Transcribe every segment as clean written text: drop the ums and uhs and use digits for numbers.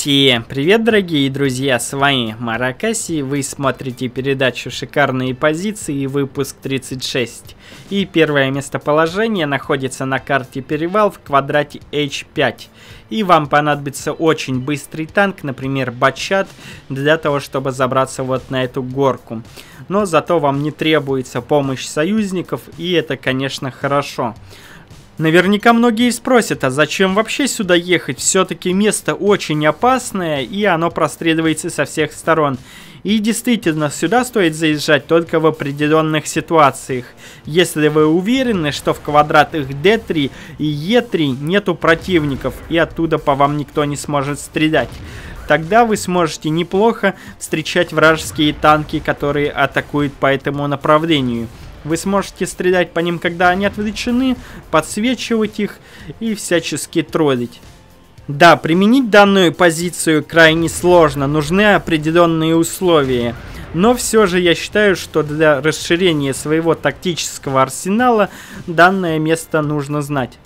Всем привет, дорогие друзья, с вами Маракаси, вы смотрите передачу «Шикарные позиции», выпуск 36. И первое местоположение находится на карте перевал в квадрате H5. И вам понадобится очень быстрый танк, например, Батчат, для того, чтобы забраться вот на эту горку. Но зато вам не требуется помощь союзников, и это, конечно, хорошо. Наверняка многие спросят, а зачем вообще сюда ехать? Все-таки место очень опасное, и оно простреливается со всех сторон. И действительно, сюда стоит заезжать только в определенных ситуациях. Если вы уверены, что в квадратах D3 и E3 нету противников, и оттуда по вам никто не сможет стрелять. Тогда вы сможете неплохо встречать вражеские танки, которые атакуют по этому направлению. Вы сможете стрелять по ним, когда они отвлечены, подсвечивать их и всячески троллить. Да, применить данную позицию крайне сложно, нужны определенные условия. Но все же я считаю, что для расширения своего тактического арсенала данное место нужно знать.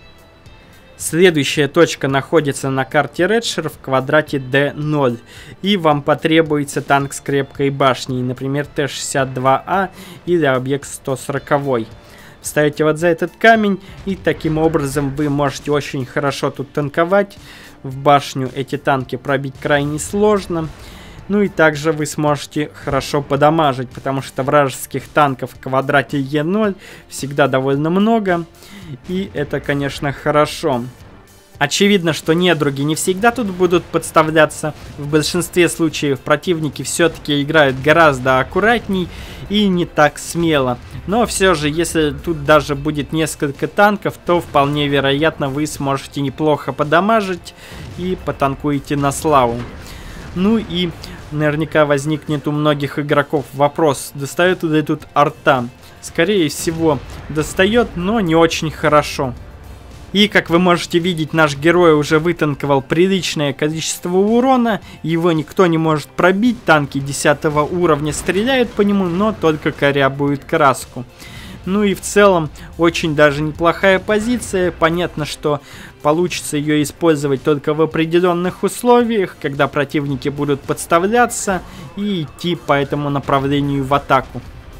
Следующая точка находится на карте Редшир в квадрате D0. И вам потребуется танк с крепкой башней, например, Т-62А или объект 140. Вставите вот за этот камень, и таким образом вы можете очень хорошо тут танковать. В башню эти танки пробить крайне сложно. Ну и также вы сможете хорошо подамажить, потому что вражеских танков в квадрате Е0 всегда довольно много. И это, конечно, хорошо. Очевидно, что недруги не всегда тут будут подставляться. В большинстве случаев противники все-таки играют гораздо аккуратней и не так смело. Но все же, если тут даже будет несколько танков, то вполне вероятно вы сможете неплохо подамажить и потанкуете на славу. Ну и наверняка возникнет у многих игроков вопрос, достает ли тут арта. Скорее всего, достает, но не очень хорошо. И, как вы можете видеть, наш герой уже вытанковал приличное количество урона. Его никто не может пробить, танки 10 уровня стреляют по нему, но только корябуют краску. Ну и в целом, очень даже неплохая позиция. Понятно, что получится ее использовать только в определенных условиях, когда противники будут подставляться и идти по этому направлению в атаку.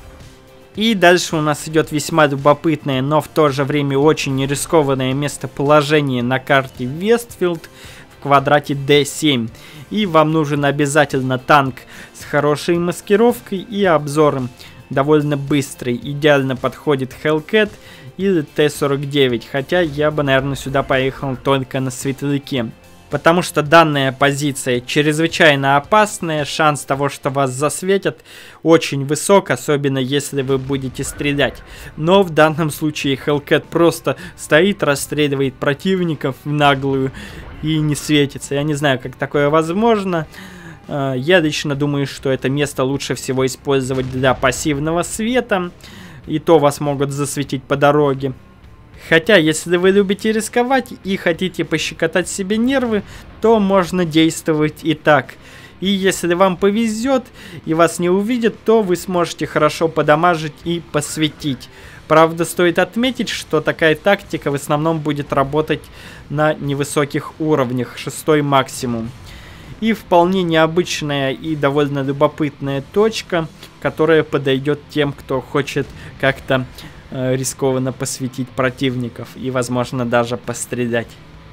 И дальше у нас идет весьма любопытное, но в то же время очень рискованное местоположение на карте Вестфилд в квадрате D7. И вам нужен обязательно танк с хорошей маскировкой и обзором. Довольно быстрый, идеально подходит Hellcat или Т-49, хотя я бы, наверное, сюда поехал только на светляке. Потому что данная позиция чрезвычайно опасная, шанс того, что вас засветят, очень высок, особенно если вы будете стрелять. Но в данном случае Hellcat просто стоит, расстреливает противников в наглую и не светится. Я не знаю, как такое возможно. Я лично думаю, что это место лучше всего использовать для пассивного света. И то вас могут засветить по дороге. Хотя, если вы любите рисковать и хотите пощекотать себе нервы, то можно действовать и так. И если вам повезет и вас не увидят, то вы сможете хорошо подамажить и посветить. Правда, стоит отметить, что такая тактика в основном будет работать на невысоких уровнях, 6 максимум. И вполне необычная и довольно любопытная точка, которая подойдет тем, кто хочет как-то рискованно посветить противников и, возможно, даже пострелять.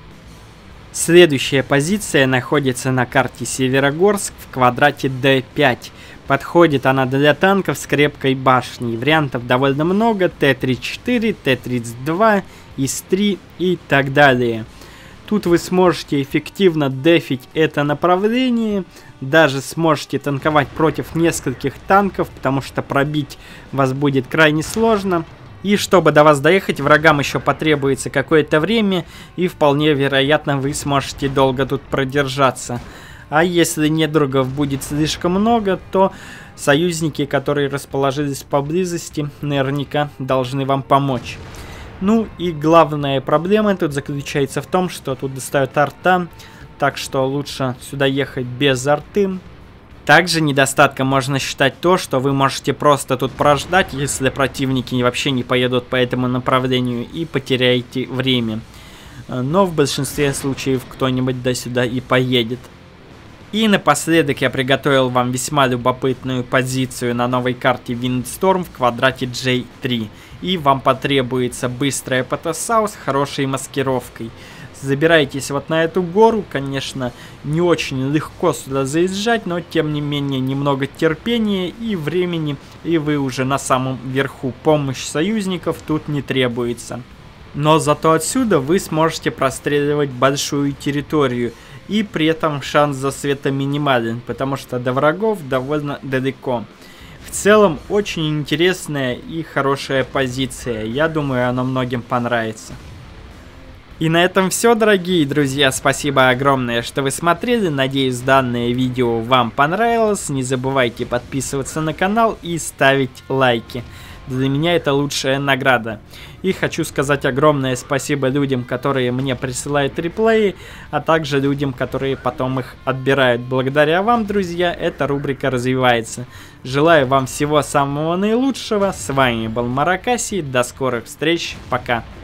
Следующая позиция находится на карте Северогорск в квадрате D5. Подходит она для танков с крепкой башней. Вариантов довольно много: Т-34, Т-32, ИС-3 и так далее. Тут вы сможете эффективно дефить это направление, даже сможете танковать против нескольких танков, потому что пробить вас будет крайне сложно. И чтобы до вас доехать, врагам еще потребуется какое-то время, и вполне вероятно вы сможете долго тут продержаться. А если недругов будет слишком много, то союзники, которые расположились поблизости, наверняка должны вам помочь. Ну и главная проблема тут заключается в том, что тут достают арта, так что лучше сюда ехать без арты. Также недостатком можно считать то, что вы можете просто тут прождать, если противники вообще не поедут по этому направлению, и потеряете время. Но в большинстве случаев кто-нибудь до сюда и поедет. И напоследок я приготовил вам весьма любопытную позицию на новой карте Windstorm в квадрате J3. И вам потребуется быстрая ПТСАУ с хорошей маскировкой. Забирайтесь вот на эту гору, конечно, не очень легко сюда заезжать, но тем не менее немного терпения и времени, и вы уже на самом верху. Помощь союзников тут не требуется. Но зато отсюда вы сможете простреливать большую территорию, и при этом шанс засвета минимален, потому что до врагов довольно далеко. В целом очень интересная и хорошая позиция, я думаю, она многим понравится. И на этом все, дорогие друзья, спасибо огромное, что вы смотрели, надеюсь, данное видео вам понравилось, не забывайте подписываться на канал и ставить лайки. Для меня это лучшая награда. И хочу сказать огромное спасибо людям, которые мне присылают реплеи, а также людям, которые потом их отбирают. Благодаря вам, друзья, эта рубрика развивается. Желаю вам всего самого наилучшего. С вами был Маракаси. До скорых встреч. Пока.